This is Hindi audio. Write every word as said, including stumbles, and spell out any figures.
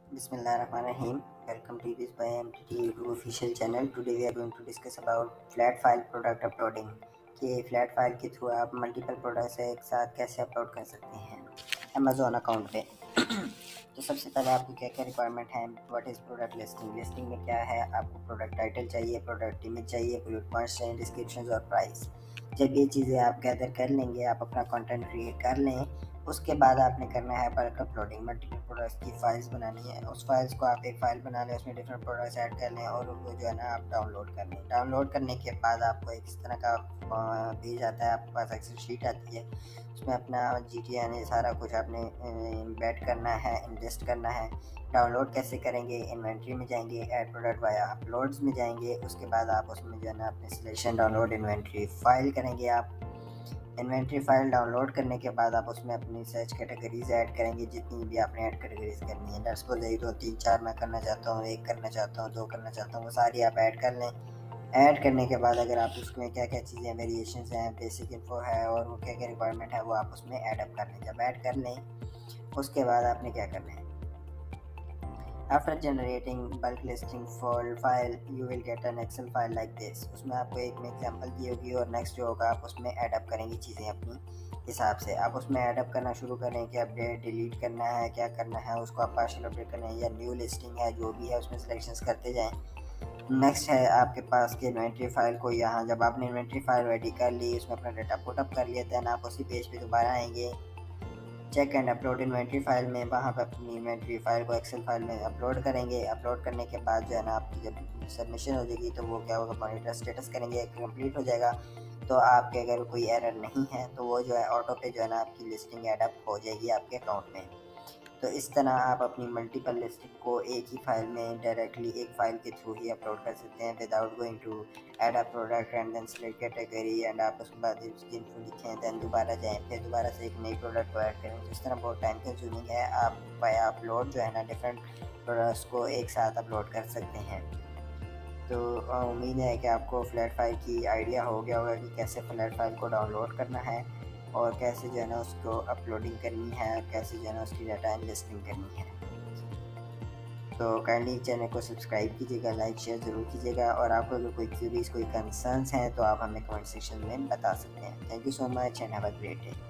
Bismillahirrahmanirrahim. Welcome to this by M T T YouTube official channel. Today we are going to discuss about flat file product uploading कि फ्लैट फाइल के थ्रू आप मल्टीपल प्रोडक्ट्स एक साथ कैसे अपलोड कर सकते हैं अमेजोन अकाउंट पे। तो सबसे पहले आपको क्या क्या रिक्वायरमेंट है, what is product listing. Listing में क्या है, आपको प्रोडक्ट टाइटल चाहिए, प्रोडक्ट इमेज चाहिए, बुलेट पॉइंट्स चाहिए, डिस्क्रिप्शन और प्राइस। जब ये चीज़ें आप गैदर कर लेंगे, आप अपना कंटेंट क्रिएट कर लें, उसके बाद आपने करना है बल्क अपलोडिंग। मल्टीपल प्रोडक्ट्स की फाइल्स बनानी है, उस फाइल्स को आप एक फाइल बना लें, उसमें डिफरेंट प्रोडक्ट्स ऐड कर लें और उनको जो है ना आप डाउनलोड कर लें। डाउनलोड करने के बाद आपको एक इस तरह का पेज आता है, आपके पास एक्सेल शीट आती है, उसमें अपना जी टी यानी सारा कुछ आपने इम्बेड करना है, इन्वेस्ट करना है। डाउनलोड कैसे करेंगे, इन्वेंट्री में जाएंगे, ऐड प्रोडक्ट वाया अपलोड्स में जाएंगे, उसके बाद आप उसमें जो है ना अपने सिलेक्शन डाउनलोड इन्वेंट्री फाइल करेंगे। आप इन्वेंट्री फाइल डाउनलोड करने के बाद आप उसमें अपनी सर्च कैटेगरीज ऐड करेंगे, जितनी भी आपने ऐड कैटेगरीज करनी है। लेट्स सपोज एक दो तीन चार मैं करना चाहता हूँ, एक करना चाहता हूँ, दो करना चाहता हूँ, वो सारी आप ऐड कर लें। ऐड करने के बाद अगर आप उसमें क्या क्या चीज़ें वेरिएशंस हैं, बेसिक इन्फो है और वो क्या क्या रिक्वायरमेंट है, वो आप उसमें ऐड अप कर लें। जब ऐड कर लें उसके बाद आपने क्या करना है, after generating bulk listing for file you will get an Excel file like this. उसमें आपको एक में एग्जांपल दी होगी और नेक्स्ट जो होगा आप उसमें ऐड अप करेंगे चीज़ें अपनी हिसाब से। आप उसमें ऐड अप करना शुरू करें कि अपडेट डिलीट करना है, क्या करना है, उसको आप पार्शियल अपडेट करना है या न्यू लिस्टिंग है, जो भी है उसमें सिलेक्शंस करते जाएं। नेक्स्ट है आपके पास कि इन्वेंट्री फाइल को, यहाँ जब आपने इन्वेंट्री फाइल रेडी कर ली, उसमें अपना डाटा पुट अप कर लिया, दैन आप उसी पेज पे दोबारा आएंगे, check and upload inventory file में, वहाँ पर अपनी इन्वेंट्री फाइल को एक्सेल फाइल में अपलोड करेंगे। अपलोड करने के बाद जो है ना आपकी जब सबमिशन हो जाएगी तो वो क्या होगा, मॉनिटर स्टेटस करेंगे, कंप्लीट हो जाएगा। तो आपके अगर कोई एरर नहीं है तो वो जो है ऑटो पे जो है ना आपकी लिस्टिंग ऐड अप हो जाएगी आपके अकाउंट में। तो इस तरह आप अपनी मल्टीपल लिस्टिंग को एक ही फाइल में डायरेक्टली एक फाइल के थ्रू ही अपलोड कर सकते हैं without going to add a product and then select category and आप उसके बाद उसकी इन्फो लिखें, देन दोबारा जाएं, फिर दोबारा से एक नई प्रोडक्ट को ऐड करें। तो इस तरह बहुत टाइम कंज्यूमिंग है। आप बाय अपलोड जो है ना डिफरेंट प्रोडक्ट्स को एक साथ अपलोड कर सकते हैं। तो उम्मीद है कि आपको फ्लैट फाइल की आइडिया हो गया होगा कि कैसे फ्लैट फाइल को डाउनलोड करना है और कैसे जो है ना उसको अपलोडिंग करनी है और कैसे जो है ना उसकी डाटा लिस्टिंग करनी है। तो काइंडली चैनल को सब्सक्राइब कीजिएगा, लाइक शेयर ज़रूर कीजिएगा और आपको अगर कोई क्यूरीज कोई कंसर्न्स हैं तो आप हमें कमेंट सेक्शन में बता सकते हैं। Thank you so much and have a great day.